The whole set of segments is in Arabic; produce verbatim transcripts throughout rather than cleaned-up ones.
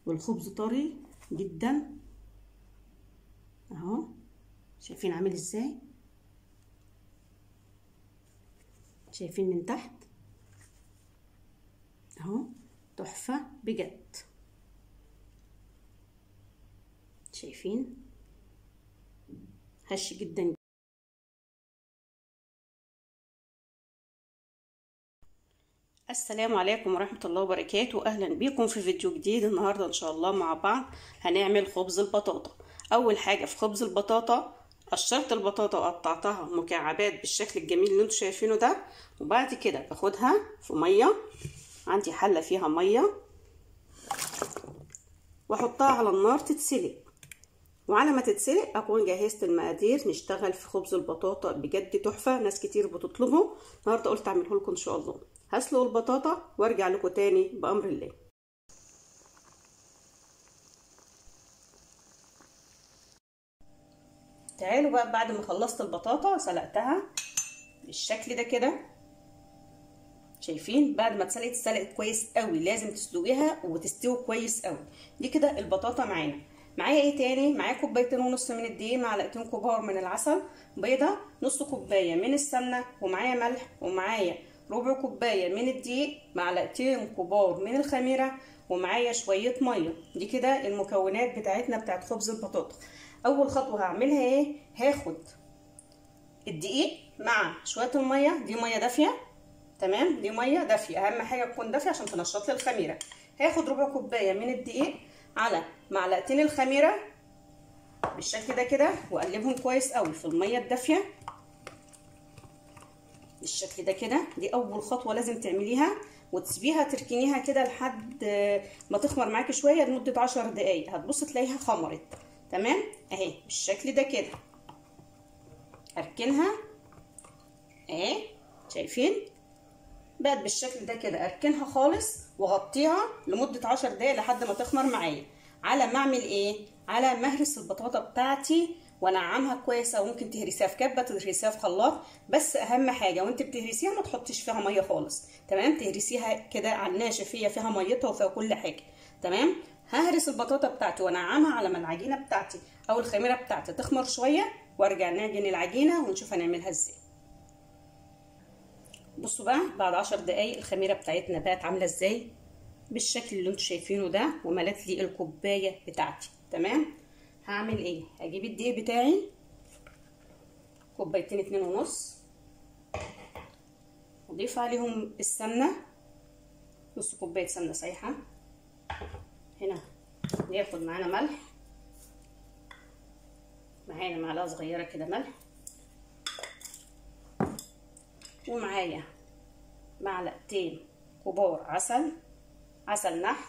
والخبز طري جدا اهو، شايفين عامل ازاي؟ شايفين من تحت اهو، تحفة بجد. شايفين هش جدا. السلام عليكم ورحمة الله وبركاته، اهلا بيكم في فيديو جديد. النهاردة ان شاء الله مع بعض هنعمل خبز البطاطا. اول حاجة في خبز البطاطا، قشرت البطاطا وقطعتها مكعبات بالشكل الجميل اللي انتوا شايفينه ده، وبعد كده باخدها في مية، عندي حلة فيها مية، واحطها على النار تتسلق، وعلى ما تتسلق اكون جهزت المقادير نشتغل في خبز البطاطا. بجد تحفه، ناس كتير بتطلبه، النهارده قلت اعمله لكم ان شاء الله. هسلق البطاطا وارجع لكم تاني بامر الله. تعالوا بقى، بعد ما خلصت البطاطا سلقتها بالشكل ده كده، شايفين بعد ما اتسلقت اتسلقت كويس قوي، لازم تسلقيها وتستوي كويس قوي. دي كده البطاطا معانا. معايا ايه تاني؟ معايا كوبايتين ونص من الدقيق، معلقتين كبار من العسل، بيضه، نص كوبايه من السمنه، ومعايا ملح، ومعايا ربع كوبايه من الدقيق، معلقتين كبار من الخميره، ومعايا شويه ميه. دي كده المكونات بتاعتنا بتاعت خبز البطاطا. اول خطوه هعملها ايه؟ هاخد الدقيق مع شويه الميه، دي ميه دافيه تمام، دي ميه دافيه، اهم حاجه تكون دافيه عشان تنشط لي الخميره. هاخد ربع كوبايه من الدقيق على معلقتين الخميره بالشكل ده كده، واقلبهم كويس قوي في الميه الدافيه بالشكل ده كده. دي اول خطوه لازم تعمليها، وتسيبيها تركنيها كده لحد ما تخمر معاكي شويه لمده عشر دقايق، هتبص تلاقيها خمرت تمام اهي بالشكل ده كده. اركنها اهي، شايفين بقت بالشكل ده كده. اركنها خالص واغطيها لمده عشر دقايق لحد ما تخمر معايا. على ما اعمل ايه؟ على ما اهرس البطاطا بتاعتي وانعمها كويس، او ممكن تهرسيها في كبه، تهرسيها في خلاط، بس اهم حاجه وانت بتهرسيها ما تحطيش فيها ميه خالص تمام، تهرسيها كده على الناشف، هي فيها ميتها وفيها كل حاجه تمام. ههرس البطاطا بتاعتي وانعمها على ما العجينه بتاعتي او الخميره بتاعتي تخمر شويه، وارجع نعجن العجينه ونشوف هنعملها ازاي. بصوا بقى، بعد عشر دقايق الخميره بتاعتنا بقت عامله ازاي بالشكل اللي انتوا شايفينه ده، وملت لي الكوبايه بتاعتي تمام. هعمل ايه؟ هجيب الدقيق بتاعي كوبايتين اتنين ونص، اضيف عليهم السمنه، نص كوبايه سمنه سايحه. هنا ناخد معانا ملح، معانا معلقه صغيره كده ملح، ومعايا معلقتين كبار عسل، عسل نحل،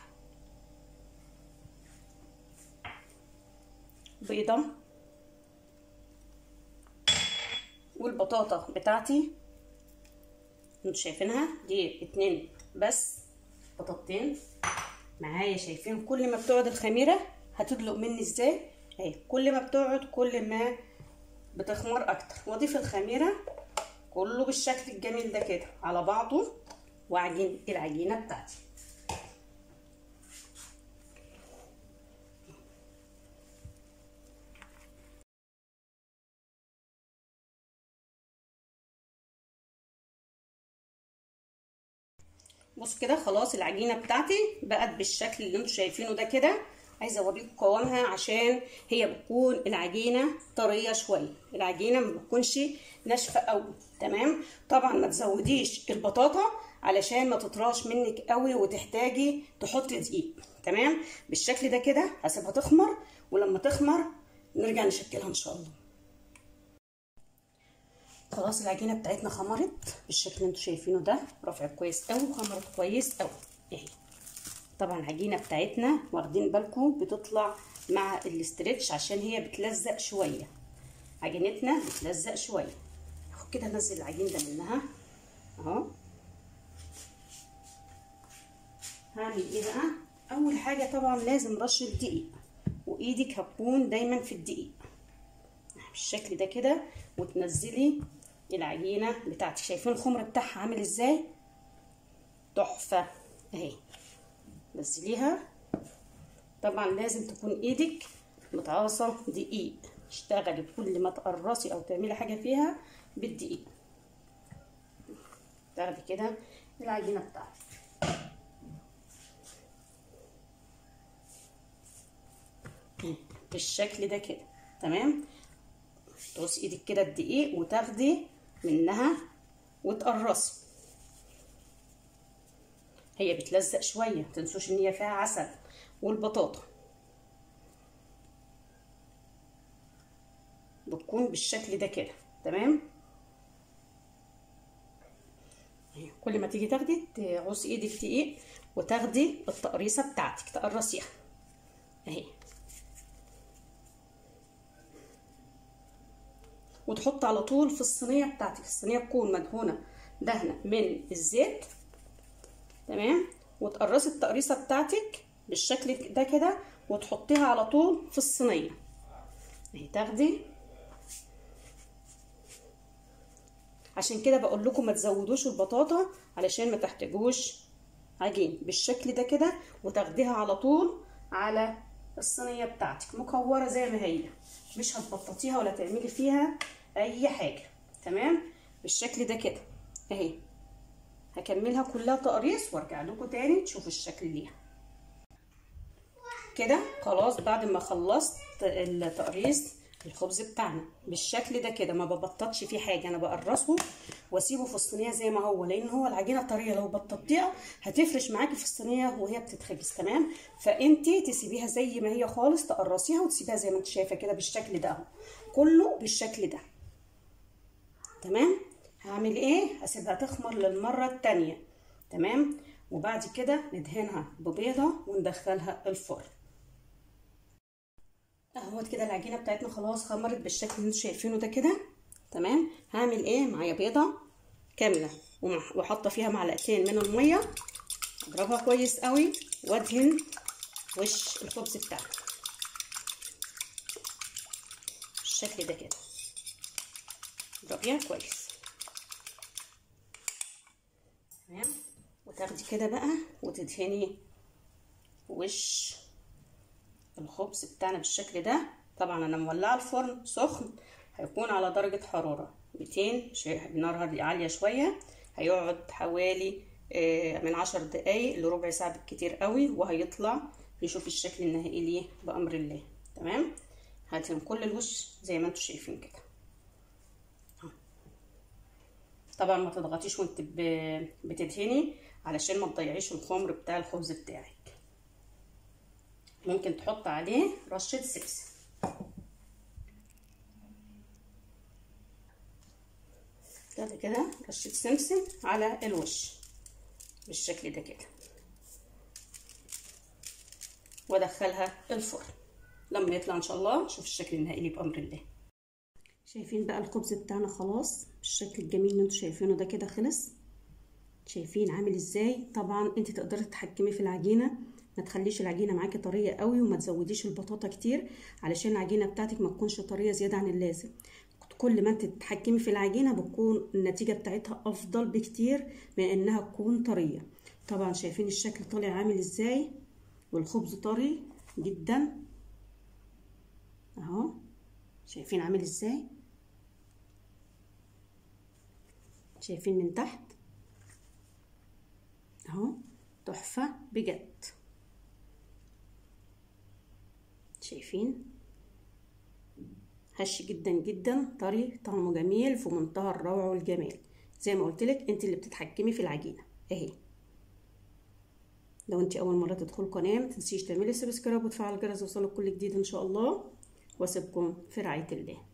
بيضة، والبطاطا بتاعتي انتوا شايفينها دي اتنين بس بطاطتين معايا. شايفين كل ما بتقعد الخميرة هتدلق مني ازاي اهي، كل ما بتقعد كل ما بتخمر اكتر. واضيف الخميرة كله بالشكل الجميل ده كده على بعضه، واعجن العجينة بتاعتي. بص كده خلاص العجينه بتاعتي بقت بالشكل اللي انتوا شايفينه ده كده. عايزه اوريكم قوامها عشان هي بتكون العجينه طريه شويه، العجينه ما بتكونش ناشفه قوي تمام. طبعا ما تزوديش البطاطا علشان ما تطراش منك قوي وتحتاجي تحطي دقيق تمام. بالشكل ده كده هسيبها تخمر، ولما تخمر نرجع نشكلها ان شاء الله. خلاص العجينه بتاعتنا خمرت بالشكل اللي انتوا شايفينه ده، رفعت كويس قوي وخمرت كويس قوي اهي. طبعا العجينه بتاعتنا واخدين بالكم بتطلع مع الاسترتش عشان هي بتلزق شويه، عجينتنا بتلزق شويه. اهو كده انزل العجين ده منها اهو. هعمل ايه بقى؟ اول حاجه طبعا لازم رشه دقيق، وايدك هتكون دايما في الدقيق بالشكل ده كده، وتنزلي العجينه بتاعتك. شايفين الخمر بتاعها عامل ازاي؟ تحفه اهي. نزليها طبعا لازم تكون ايدك متعاصه دقيق، اشتغلي كل ما تقرصي او تعملي حاجه فيها بالدقيق. تاخدي كده العجينه بتاعتك بالشكل ده كده، تمام. تقصي ايدك كده الدقيق وتاخدي منها وتقرصي. هي بتلزق شويه، متنسوش ان هي فيها عسل والبطاطا بتكون بالشكل ده كده، تمام. كل ما تيجي تاخدي تعصي ايدك دقيق وتاخدي التقريصه بتاعتك تقرصيها اهي، وتحط على طول في الصينيه بتاعتك. الصينيه تكون مدهونه دهنه من الزيت، تمام. وتقرصي التقريصه بتاعتك بالشكل ده كده وتحطيها على طول في الصينيه اهي. تاخدي، عشان كده بقول لكم ما تزودوش البطاطا علشان ما تحتاجوش عجين بالشكل ده كده، وتاخديها على طول على الصينيه بتاعتك مكوره زي ما هي، مش هتبططيها ولا تعملي فيها اي حاجه، تمام. بالشكل ده كده اهي. هكملها كلها تقريص وارجع لكم تاني تشوفوا الشكل ليها كده. خلاص بعد ما خلصت التقريص الخبز بتاعنا بالشكل ده كده، ما ببططش فيه حاجه، انا بقرصه واسيبه في الصينيه زي ما هو، لان هو العجينه طريه، لو بططيها هتفرش معاكي في الصينيه وهي بتتخبز، تمام. فانتي تسيبيها زي ما هي خالص، تقرصيها وتسيبيها زي ما انت شايفه كده بالشكل ده اهو، كله بالشكل ده، تمام. هعمل ايه؟ هسيبها تخمر للمره الثانيه، تمام. وبعد كده ندهنها ببيضه وندخلها الفرن اهوت كده. العجينه بتاعتنا خلاص خمرت بالشكل اللي انتوا شايفينه ده كده، تمام. هعمل ايه؟ معايا بيضه كامله وحاطه فيها معلقتين من الميه، اضربها كويس قوي وادهن وش الخبز بتاعنا بالشكل ده كده، اضربيها كويس، تمام. وتاخدي كده بقى وتدهني وش الخبز بتاعنا بالشكل ده. طبعا انا مولعه الفرن سخن، هيكون على درجه حراره مئتين، نار عاليه شويه. هيقعد حوالي من عشر دقايق لربع ساعه بالكتير قوي، وهيطلع نشوف الشكل النهائي ليه بامر الله، تمام. هدهن كل الوش زي ما انتم شايفين كده. طبعا ما تضغطيش وانت بتدهني علشان ما تضيعيش الخمر بتاع الخبز بتاعك. ممكن تحط عليه رشه سمسم كده كده، رشه سمسم على الوش بالشكل ده كده، وادخلها الفرن لما يطلع ان شاء الله نشوف الشكل النهائي ليه بامر الله. شايفين بقى الخبز بتاعنا خلاص بالشكل الجميل اللي انتوا شايفينه ده كده خلص. شايفين عامل ازاي؟ طبعا انت تقدري تتحكمي في العجينه، ما تخليش العجينه معاكي طريه قوي، وما تزوديش البطاطا كتير علشان العجينه بتاعتك ما تكونش طريه زياده عن اللازم. كل ما انت تتحكمي في العجينه بتكون النتيجه بتاعتها افضل بكتير من انها تكون طريه. طبعا شايفين الشكل طالع عامل ازاي، والخبز طري جدا اهو. شايفين عامل ازاي؟ شايفين من تحت اهو، تحفه بجد. شايفين هش جدا جدا، طري، طعمه جميل في منتهى الروعه والجمال. زي ما قلت لك انت اللي بتتحكمي في العجينه اهي. لو انت اول مره تدخل القناه ما تنسيش تعملي سبسكرايب وتفعل الجرس يوصلك كل جديد ان شاء الله، واسيبكم في رعايه الله.